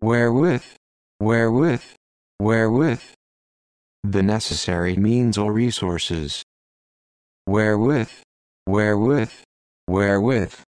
wherewith, wherewith, wherewith. The necessary means or resources. Wherewith, wherewith, wherewith.